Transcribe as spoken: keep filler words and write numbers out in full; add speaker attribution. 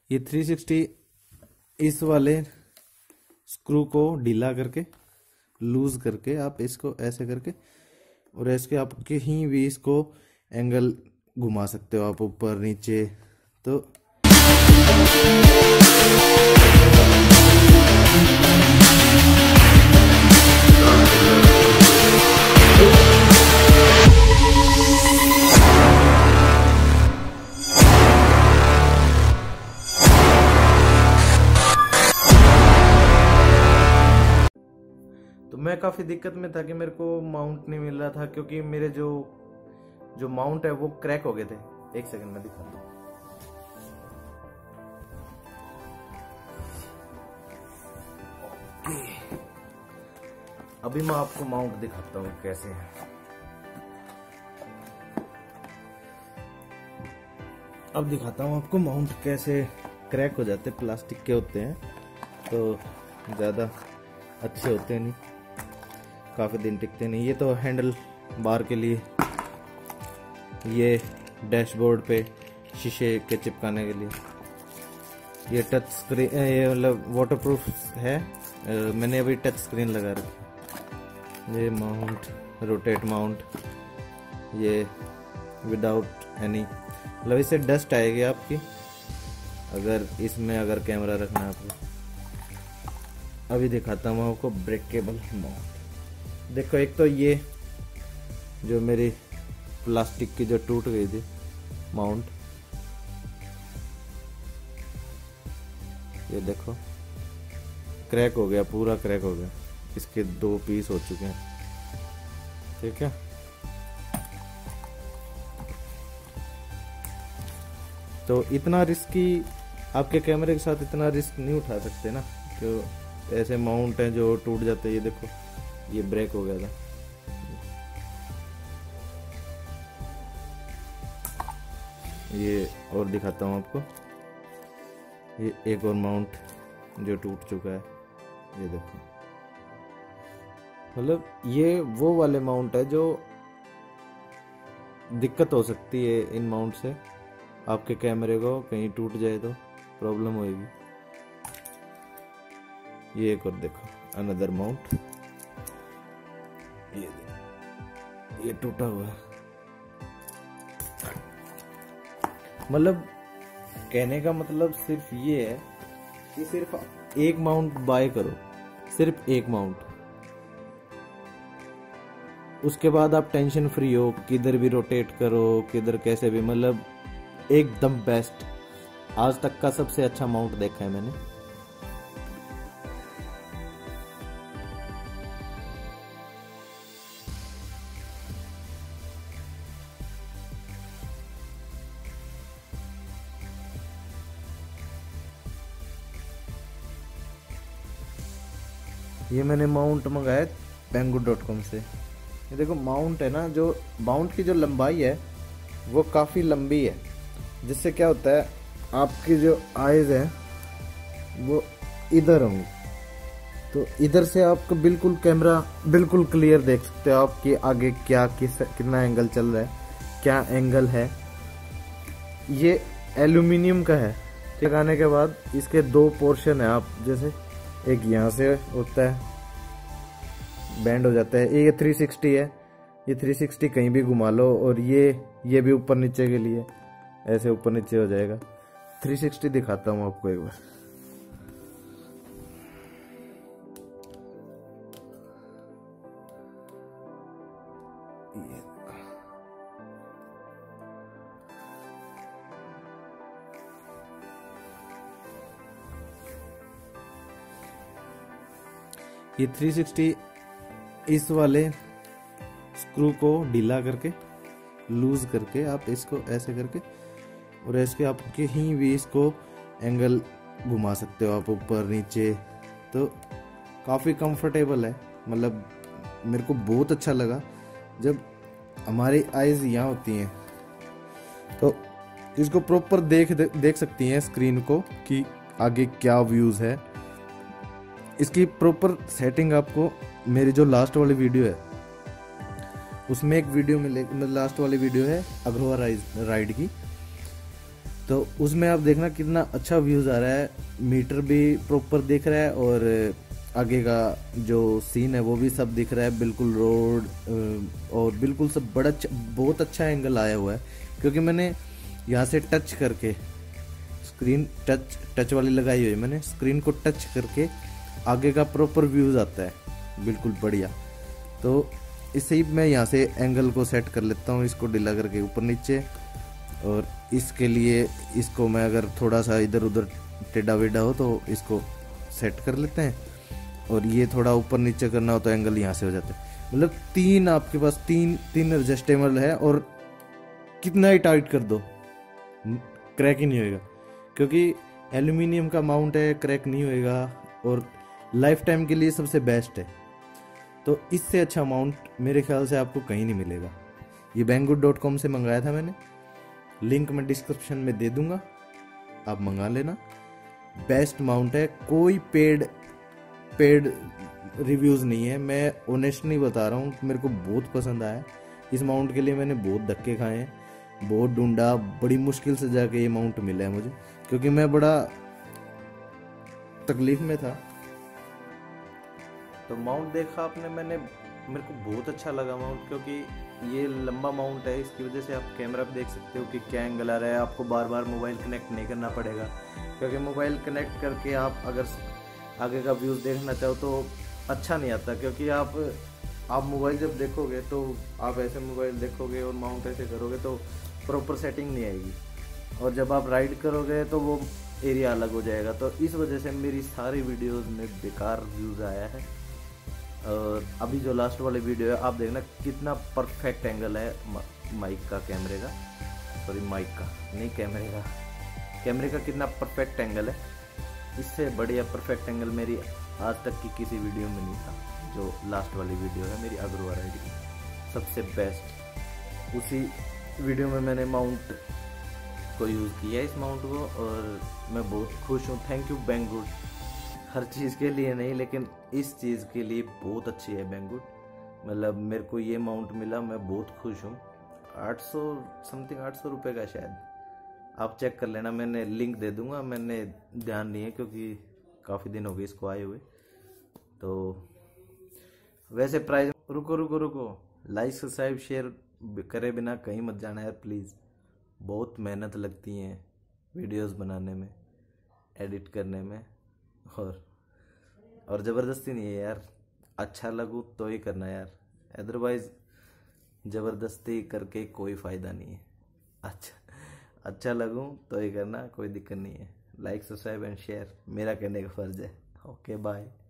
Speaker 1: ये three sixty इस वाले स्क्रू को ढीला करके लूज करके आप इसको ऐसे करके और ऐसे आप कहीं भी इसको एंगल घुमा सकते हो आप, ऊपर नीचे। तो तो मैं काफ़ी दिक्कत में था कि मेरे को माउंट नहीं मिल रहा था, क्योंकि मेरे जो जो माउंट है वो क्रैक हो गए थे। एक सेकंड में दिखाता हूँ। अभी मैं आपको माउंट दिखाता हूँ कैसे है। अब दिखाता हूँ आपको माउंट कैसे क्रैक हो जाते, प्लास्टिक के होते हैं तो ज़्यादा अच्छे होते नहीं, काफ़ी दिन टिकते नहीं। ये तो हैंडल बार के लिए, ये डैशबोर्ड पे शीशे के चिपकाने के लिए, ये टच स्क्रीन, ये मतलब वाटरप्रूफ है। मैंने अभी टच स्क्रीन लगा रखी। ये माउंट, रोटेट माउंट, ये विदाउट एनी, मतलब इससे डस्ट आएगी आपकी अगर इसमें अगर कैमरा रखना है आपको। अभी दिखाता हूँ आपको ब्रेकेबल माउंट। देखो, एक तो ये जो मेरी प्लास्टिक की जो टूट गई थी माउंट, ये देखो क्रैक हो गया, पूरा क्रैक हो गया। इसके दो पीस हो चुके हैं, ठीक है। तो इतना रिस्की आपके कैमरे के साथ इतना रिस्क नहीं उठा सकते ना, क्यों ऐसे माउंट हैं जो टूट जाते हैं। ये देखो, ये ब्रेक हो गया था। ये और दिखाता हूँ आपको, ये एक और माउंट जो टूट चुका है, ये देखो। मतलब ये वो वाले माउंट है जो दिक्कत हो सकती है इन माउंट से, आपके कैमरे को कहीं टूट जाए तो प्रॉब्लम होएगी। ये एक और देखो, अनदर माउंट, ये ये टूटा हुआ है। मतलब कहने का मतलब सिर्फ ये है कि सिर्फ एक माउंट बाय करो, सिर्फ एक माउंट। उसके बाद आप टेंशन फ्री हो, किधर भी रोटेट करो, किधर कैसे भी, मतलब एकदम बेस्ट। आज तक का सबसे अच्छा माउंट देखा है मैंने। ये मैंने माउंट मंगाया पेंगू डॉट कॉम से। ये देखो माउंट है ना, जो माउंट की जो लंबाई है वो काफ़ी लंबी है, जिससे क्या होता है आपकी जो आईज है वो इधर होंगी, तो इधर से आपको बिल्कुल कैमरा बिल्कुल क्लियर देख सकते हो आप कि आगे क्या किस कितना एंगल चल रहा है, क्या एंगल है। ये एल्यूमिनियम का है। लगाने के बाद इसके दो पोर्शन है, आप जैसे एक यहाँ से होता है, बैंड हो जाता है, ये थ्री सिक्सटी है, ये थ्री सिक्सटी कहीं भी घुमा लो, और ये ये भी ऊपर नीचे के लिए ऐसे ऊपर नीचे हो जाएगा। थ्री सिक्सटी दिखाता हूँ आपको एक बार। ये थ्री सिक्सटी इस वाले स्क्रू को ढीला करके लूज करके आप इसको ऐसे करके और ऐसे आप कहीं भी इसको एंगल घुमा सकते हो आप, ऊपर नीचे। तो काफ़ी कंफर्टेबल है, मतलब मेरे को बहुत अच्छा लगा। जब हमारी आईज यहाँ होती हैं तो इसको प्रॉपर देख दे, देख सकती हैं स्क्रीन को कि आगे क्या व्यूज़ है। इसकी प्रॉपर सेटिंग आपको मेरी जो लास्ट वाली वीडियो है उसमें एक वीडियो मिले, लास्ट वाली वीडियो है अग्रोवा राइड की, तो उसमें आप देखना कितना अच्छा व्यूज आ रहा है, मीटर भी प्रॉपर दिख रहा है और आगे का जो सीन है वो भी सब दिख रहा है, बिल्कुल रोड और बिल्कुल सब बड़ा बहुत अच्छा एंगल आया हुआ है, क्योंकि मैंने यहाँ से टच करके स्क्रीन टच टच वाली लगाई हुई है, मैंने स्क्रीन को टच करके आगे का प्रॉपर व्यूज आता है बिल्कुल बढ़िया। तो इससे ही मैं यहाँ से एंगल को सेट कर लेता हूँ, इसको ढीला करके ऊपर नीचे, और इसके लिए इसको मैं अगर थोड़ा सा इधर उधर टेढ़ा वेढ़ा हो तो इसको सेट कर लेते हैं, और ये थोड़ा ऊपर नीचे करना हो तो एंगल यहाँ से हो जाता है। मतलब तीन आपके पास तीन तीन एडजस्टेबल है, और कितना ही टाइट कर दो क्रैक ही नहीं होएगा, क्योंकि एल्यूमिनियम का माउंट है, क्रैक नहीं होएगा और लाइफ टाइम के लिए सबसे बेस्ट है। तो इससे अच्छा माउंट मेरे ख्याल से आपको कहीं नहीं मिलेगा। ये बैंगुड डॉट कॉम से मंगाया था मैंने, लिंक मैं डिस्क्रिप्शन में दे दूंगा, आप मंगा लेना। बेस्ट माउंट है, कोई पेड पेड रिव्यूज़ नहीं है, मैं ऑनेस्टली बता रहा हूँ, मेरे को बहुत पसंद आया। इस माउंट के लिए मैंने बहुत धक्के खाए हैं, बहुत ढूंढा, बड़ी मुश्किल से जाके ये माउंट मिला है मुझे, क्योंकि मैं बड़ा तकलीफ में था। तो माउंट देखा आपने, मैंने मेरे को बहुत अच्छा लगा माउंट, क्योंकि ये लंबा माउंट है, इसकी वजह से आप कैमरा भी देख सकते हो कि क्या एंगल आ रहा है। आपको बार बार मोबाइल कनेक्ट नहीं करना पड़ेगा, क्योंकि मोबाइल कनेक्ट करके आप अगर आगे का व्यूज़ देखना चाहो तो अच्छा नहीं आता, क्योंकि आप आप मोबाइल जब देखोगे तो आप ऐसे मोबाइल देखोगे और माउंट ऐसे करोगे तो प्रॉपर सेटिंग नहीं आएगी, और जब आप राइड करोगे तो वो एरिया अलग हो जाएगा। तो इस वजह से मेरी सारी वीडियोज़ में बेकार व्यूज़ आया है। और अभी जो लास्ट वाली वीडियो है आप देखना कितना परफेक्ट एंगल है माइक का, कैमरे का, सॉरी माइक का नहीं कैमरे का, कैमरे का कितना परफेक्ट एंगल है। इससे बढ़िया परफेक्ट एंगल मेरी आज तक की किसी वीडियो में नहीं था। जो लास्ट वाली वीडियो है मेरी अग्रवा राइड की, सबसे बेस्ट, उसी वीडियो में मैंने माउंट को यूज़ किया, इस माउंट को, और मैं बहुत खुश हूँ। थैंक यू बैंगुड, हर चीज़ के लिए नहीं लेकिन इस चीज़ के लिए बहुत अच्छी है बैंगुड। मतलब मेरे को ये माउंट मिला, मैं बहुत खुश हूँ। आठ सौ समथिंग आठ सौ रुपये का शायद, आप चेक कर लेना, मैंने लिंक दे दूंगा, मैंने ध्यान नहीं है क्योंकि काफ़ी दिन हो गए इसको आए हुए। तो वैसे प्राइस, रुको रुको रुको लाइक सब्सक्राइब शेयर करे बिना कहीं मत जाना यार प्लीज़। बहुत मेहनत लगती है वीडियोस बनाने में, एडिट करने में, और और ज़बरदस्ती नहीं है यार, अच्छा लगूँ तो ही करना यार, अदरवाइज़ ज़बरदस्ती करके कोई फ़ायदा नहीं है। अच्छा अच्छा लगूँ तो ही करना, कोई दिक्कत नहीं है। लाइक सब्सक्राइब एंड शेयर मेरा कहने का फ़र्ज़ है। Okay bye.